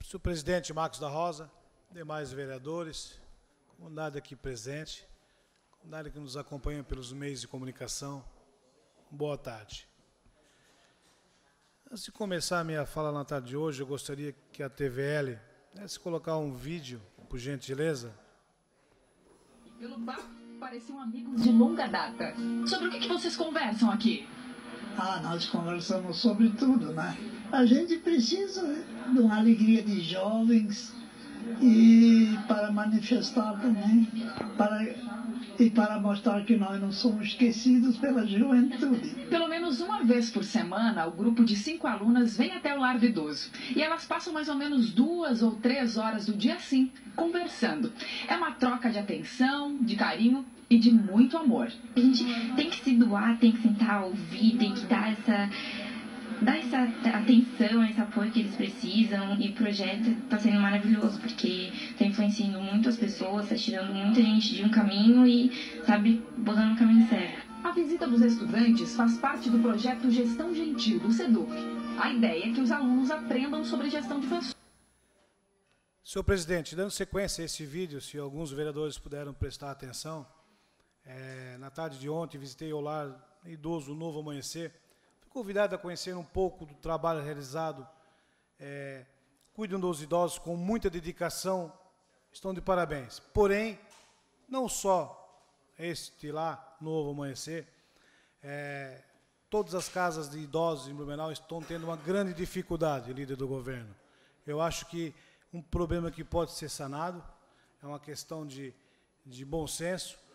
senhor presidente Marcos da Rosa, demais vereadores, comunidade aqui presente, comunidade que nos acompanha pelos meios de comunicação, boa tarde. Antes de começar a minha fala na tarde de hoje, eu gostaria que a TVL pudesse colocar um vídeo, por gentileza. Pelo papo, pareciam amigos de longa data. Sobre o que vocês conversam aqui? Nós conversamos sobre tudo, né? A gente precisa de uma alegria de jovens e para manifestar também, para mostrar que nós não somos esquecidos pela juventude. Pelo menos uma vez por semana, o grupo de 5 alunas vem até o lar do idoso. E elas passam mais ou menos 2 ou 3 horas do dia assim, conversando. É uma troca de atenção, de carinho e de muito amor. A gente tem que se doar, tem que sentar, ouvir, tem que dar essa atenção, esse apoio que eles precisam. E o projeto está sendo maravilhoso, porque está influenciando muitas pessoas, está tirando muita gente de um caminho e, sabe, botando no caminho certo. A visita dos estudantes faz parte do projeto Gestão Gentil, do SEDUC. A ideia é que os alunos aprendam sobre gestão de pessoas. Senhor presidente, dando sequência a esse vídeo, se alguns vereadores puderam prestar atenção, na tarde de ontem visitei o lar idoso Novo Amanhecer. Fui convidado a conhecer um pouco do trabalho realizado. Cuidam dos idosos com muita dedicação, estão de parabéns. Porém, não só este lá, Novo Amanhecer, todas as casas de idosos em Blumenau estão tendo uma grande dificuldade, líder do governo. Eu acho que um problema que pode ser sanado, é uma questão de bom senso.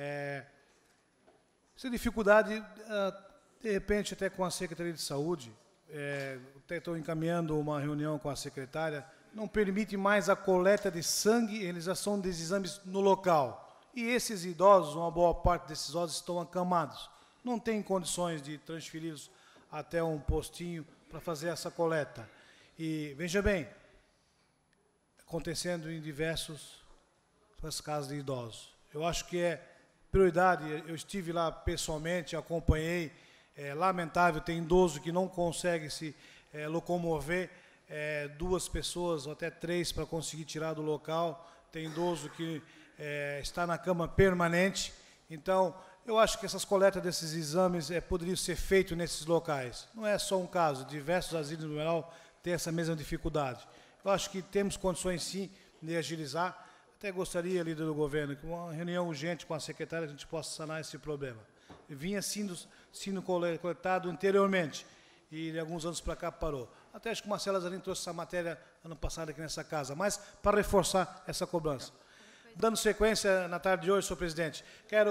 Essa dificuldade, de repente, até com a Secretaria de Saúde, até estou encaminhando uma reunião com a secretária, não permite mais a coleta de sangue e realização dos exames no local. E esses idosos, uma boa parte desses idosos estão acamados. Não tem condições de transferi-los até um postinho para fazer essa coleta. E, veja bem, acontecendo em diversas casas de idosos. Eu acho que é prioridade, eu estive lá pessoalmente, acompanhei, lamentável, tem idoso que não consegue se locomover, 2 pessoas ou até 3 para conseguir tirar do local, tem idoso que está na cama permanente. Então, eu acho que essas coletas desses exames poderiam ser feitos nesses locais. Não é só um caso, diversos asilos no geral têm essa mesma dificuldade. Eu acho que temos condições, sim, de agilizar. Até gostaria, líder do governo, que uma reunião urgente com a secretária a gente possa sanar esse problema. Vinha sendo coletado anteriormente e de alguns anos para cá parou. Até acho que o Marcelo Lazzarini trouxe essa matéria ano passado aqui nessa casa, mas para reforçar essa cobrança. Dando sequência na tarde de hoje, senhor presidente,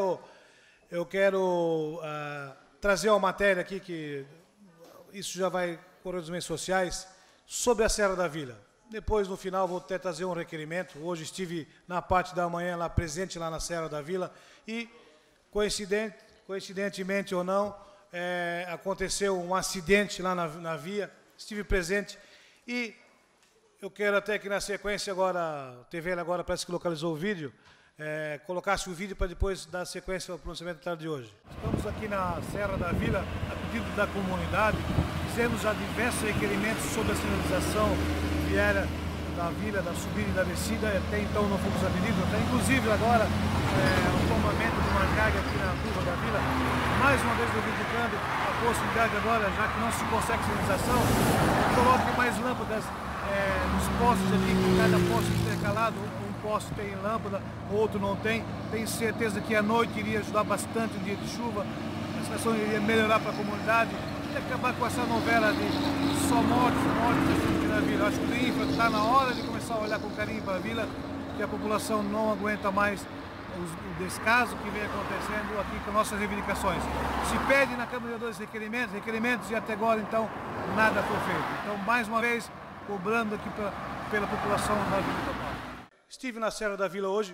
eu quero trazer uma matéria aqui, que isso já vai correr nos meios sociais, sobre a Serra da Vila. Depois, no final, vou até trazer um requerimento. Hoje estive na parte da manhã, lá presente lá na Serra da Vila, e, coincidentemente ou não, aconteceu um acidente lá na via. Estive presente e eu quero até que na sequência agora, a TV agora parece que localizou o vídeo, colocasse o vídeo para depois dar sequência ao pronunciamento da tarde de hoje. Estamos aqui na Serra da Vila, a pedido da comunidade, fizemos já diversos requerimentos sobre a sinalização viária da vila, da subida e da descida. Até então não fomos atendidos, até inclusive agora o tombamento de uma carga aqui na curva da vila. Mais uma vez reivindicando a possibilidade agora, já que não se consegue sinalização, coloque mais lâmpadas nos postes aqui, cada poste intercalado, um poste tem lâmpada, outro não tem. Tenho certeza que a noite iria ajudar bastante o dia de chuva, a situação iria melhorar para a comunidade e acabar com essa novela de só mortes aqui na vila. Acho que o INFRA está na hora de começar a olhar com carinho para a vila, que a população não aguenta mais o descaso que vem acontecendo aqui com nossas reivindicações. Se pede na Câmara de Vereadores requerimentos e até agora, então, nada foi feito. Então, mais uma vez, cobrando aqui pela população da Vila Total. Estive na Serra da Vila hoje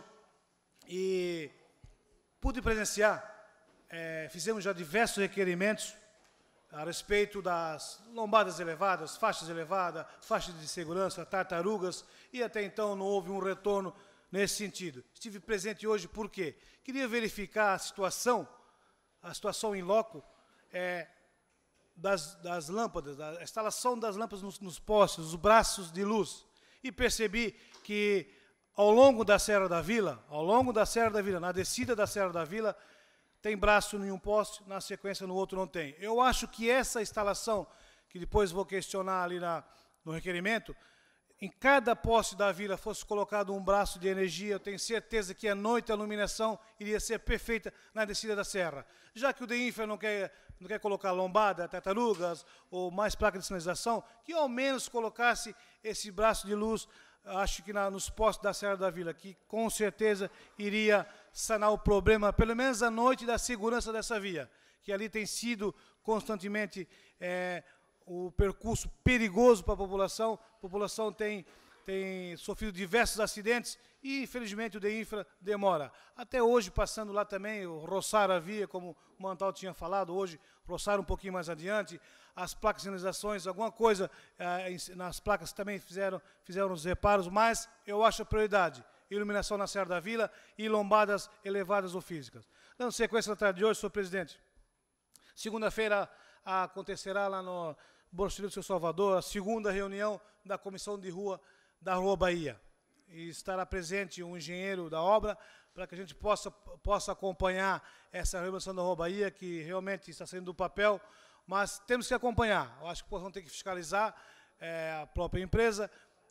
e pude presenciar, fizemos já diversos requerimentos a respeito das lombadas elevadas, faixas de segurança, tartarugas, e até então não houve um retorno nesse sentido. Estive presente hoje porque queria verificar a situação em loco das lâmpadas, a instalação das lâmpadas nos postes, os braços de luz. e percebi que ao longo da Serra da Vila, na descida da Serra da Vila, tem braço em um poste, na sequência no outro não tem. Eu acho que essa instalação, que depois vou questionar ali no requerimento, em cada poste da vila fosse colocado um braço de energia, eu tenho certeza que à noite a iluminação iria ser perfeita na descida da serra. Já que o DEINFRA não quer colocar lombada, tartarugas ou mais placas de sinalização, que ao menos colocasse esse braço de luz, acho que nos postes da Serra da Vila, que com certeza iria sanar o problema, pelo menos à noite, da segurança dessa via, que ali tem sido constantemente o percurso perigoso para a população tem sofrido diversos acidentes e, infelizmente, o DEINFRA demora. Até hoje, passando lá também, roçaram a via, como o Mantal tinha falado, hoje roçaram um pouquinho mais adiante, as placas de sinalizações, alguma coisa nas placas também fizeram os reparos, mas eu acho a prioridade, iluminação na Serra da Vila e lombadas elevadas ou físicas. Dando sequência na tarde de hoje, senhor presidente, segunda-feira acontecerá lá no Borocilha do Seu Salvador a segunda reunião da Comissão de Rua da Rua Bahia. E estará presente um engenheiro da obra para que a gente possa acompanhar essa reunião da Rua Bahia, que realmente está saindo do papel, mas temos que acompanhar. Eu acho que vamos ter que fiscalizar a própria empresa.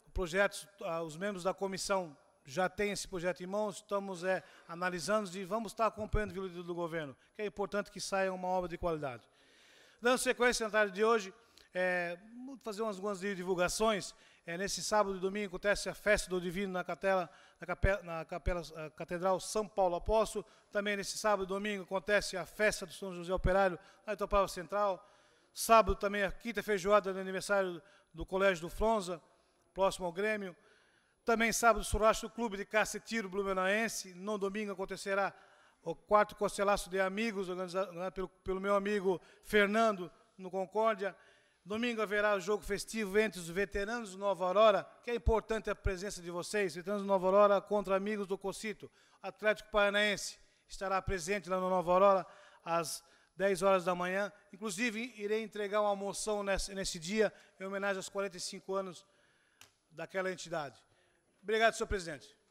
Os membros da comissão já têm esse projeto em mãos, estamos analisando e vamos estar acompanhando o vídeo do governo, que é importante que saia uma obra de qualidade. Dando sequência na tarde de hoje, vou fazer algumas divulgações. Nesse sábado e domingo acontece a Festa do Divino na Catedral São Paulo Apóstolo. Também nesse sábado e domingo acontece a Festa do São José Operário na Itopava Central. Sábado também a quinta feijoada do aniversário do Colégio do Fronza, próximo ao Grêmio. Também sábado, churrasco do Clube de Caça e Tiro Blumenauense. No domingo acontecerá o quarto costelaço de amigos, organizado pelo meu amigo Fernando, no Concórdia. Domingo haverá o jogo festivo entre os veteranos do Nova Aurora, que é importante a presença de vocês, veteranos do Nova Aurora contra amigos do Cocito. Atlético Paranaense estará presente lá no Nova Aurora às 10 horas da manhã. Inclusive, irei entregar uma moção nesse dia, em homenagem aos 45 anos daquela entidade. Obrigado, senhor presidente.